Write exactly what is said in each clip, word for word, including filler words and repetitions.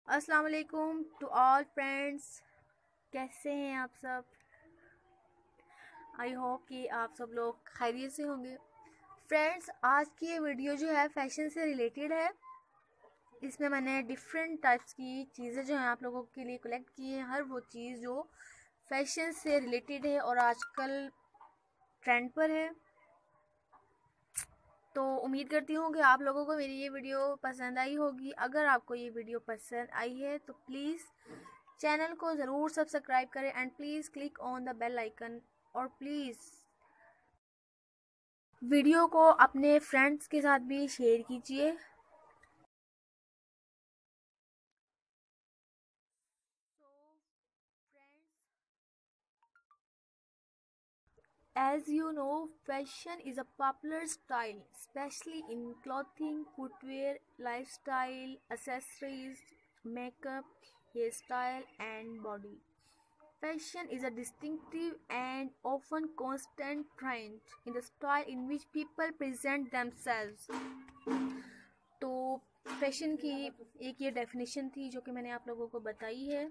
अस्सलाम वालेकुम to all friends. कैसे हैं आप सब? आई होप कि आप सब लोग खैरियत से होंगे। फ्रेंड्स, आज की ये वीडियो जो है फैशन से रिलेटेड है। इसमें मैंने डिफरेंट टाइप्स की चीज़ें जो हैं आप लोगों के लिए कलेक्ट की हैं, हर वो चीज़ जो फैशन से रिलेटेड है और आजकल ट्रेंड पर है। तो उम्मीद करती हूँ कि आप लोगों को मेरी ये वीडियो पसंद आई होगी। अगर आपको ये वीडियो पसंद आई है तो प्लीज़ चैनल को ज़रूर सब्सक्राइब करें and please click on the bell icon, और प्लीज़ वीडियो को अपने फ्रेंड्स के साथ भी शेयर कीजिए। As you know, fashion is a popular style, especially in clothing, footwear, lifestyle, accessories, makeup, hairstyle, and body. Fashion is a distinctive and often constant trend in the style in which people present themselves. तो fashion की एक ये definition थी जो कि मैंने आप लोगों को बताई है।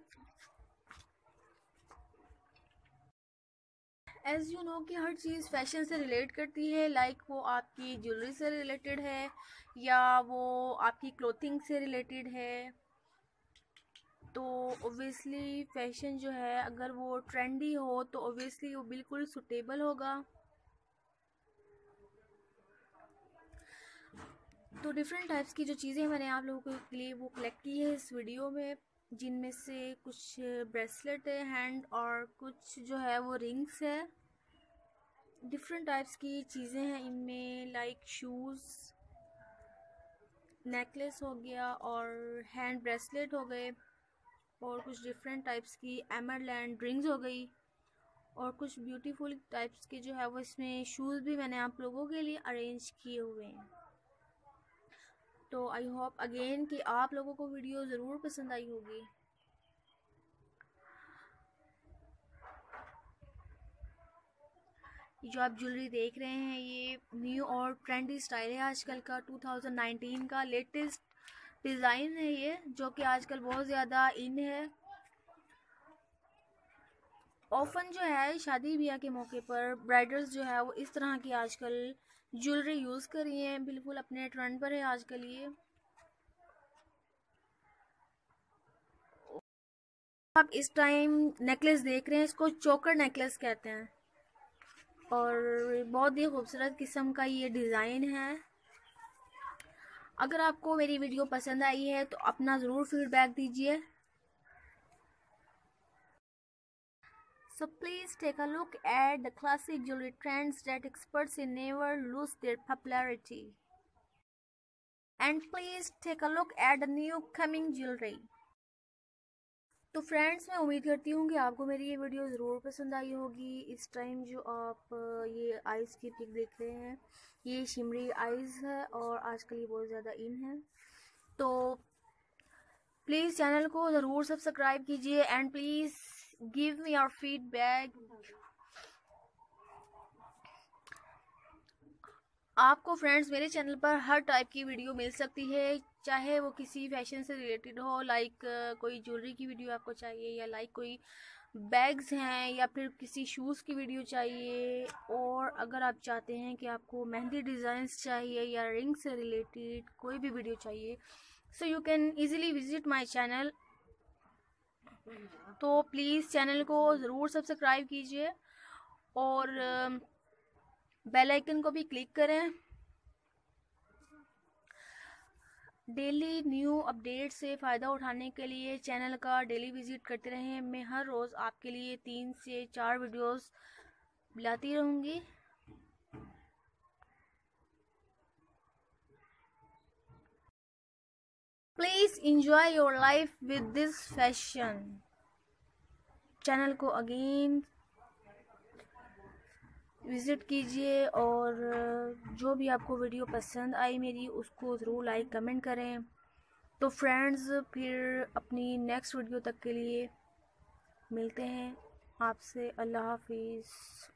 एज यू नो कि हर चीज़ फैशन से रिलेट करती है, लाइक like वो आपकी ज्वेलरी से रिलेटेड है या वो आपकी क्लोथिंग से रिलेटेड है। तो ओबियसली फैशन जो है अगर वो ट्रेंडी हो तो ओबियसली वो बिल्कुल सुटेबल होगा। तो डिफरेंट टाइप्स की जो चीज़ें मैंने आप लोगों के लिए वो कलेक्ट की है इस वीडियो में, जिनमें से कुछ ब्रेसलेट है हैंड और कुछ जो है वो रिंग्स है। डिफरेंट टाइप्स की चीज़ें हैं इनमें, लाइक शूज़, नेकलेस हो गया और हैंड ब्रेसलेट हो गए, और कुछ डिफरेंट टाइप्स की एमरलैंड रिंग्स हो गई, और कुछ ब्यूटीफुल टाइप्स के जो है वो इसमें शूज़ भी मैंने आप लोगों के लिए अरेंज किए हुए हैं। तो आई होप अगेन कि आप लोगों को वीडियो ज़रूर पसंद आई होगी। जो आप ज्वेलरी देख रहे हैं ये न्यू और ट्रेंडी स्टाइल है आजकल का, टू थाउजेंड नाइनटीन का लेटेस्ट डिज़ाइन है ये, जो कि आजकल बहुत ज़्यादा इन है। ऑफन जो है शादी ब्याह के मौके पर ब्राइडल्स जो है वो इस तरह की आजकल ज्वेलरी यूज़ कर रही हैं, बिल्कुल अपने ट्रेंड पर है आजकल ये। आप इस टाइम नेकलेस देख रहे हैं, इसको चोकर नेकलेस कहते हैं और बहुत ही खूबसूरत किस्म का ये डिज़ाइन है। अगर आपको मेरी वीडियो पसंद आई है तो अपना ज़रूर फीडबैक दीजिए। So please take a look at the classic jewelry trends that experts in never lose their popularity. And please take a look at the new coming jewelry. तो फ्रेंड्स, मैं उम्मीद करती हूँ कि आपको मेरी ये वीडियो ज़रूर पसंद आई होगी। इस टाइम जो आप ये आइज़ की पिक देख रहे हैं ये शिमरी आइज़ है और आजकल ये बहुत ज़्यादा इन है। तो प्लीज़ चैनल को ज़रूर सब्सक्राइब कीजिए and please give me your feedback. आपको फ्रेंड्स मेरे चैनल पर हर टाइप की वीडियो मिल सकती है, चाहे वो किसी फैशन से रिलेटेड हो, लाइक कोई ज्वेलरी की वीडियो आपको चाहिए, या लाइक कोई बैग्स हैं, या फिर किसी शूज़ की वीडियो चाहिए, और अगर आप चाहते हैं कि आपको मेहंदी डिज़ाइंस चाहिए या रिंग से रिलेटेड कोई भी वीडियो चाहिए, so you can easily visit my channel. तो प्लीज़ चैनल को ज़रूर सब्सक्राइब कीजिए और बेल आइकन को भी क्लिक करें। डेली न्यू अपडेट से फ़ायदा उठाने के लिए चैनल का डेली विजिट करते रहें। मैं हर रोज़ आपके लिए तीन से चार वीडियोस लाती रहूँगी। Please enjoy your life with this fashion. Channel को अगेन विज़िट कीजिए और जो भी आपको वीडियो पसंद आई मेरी उसको ज़रूर लाइक कमेंट करें। तो फ्रेंड्स, फिर अपनी नेक्स्ट वीडियो तक के लिए मिलते हैं आपसे। अल्लाह हाफिज़।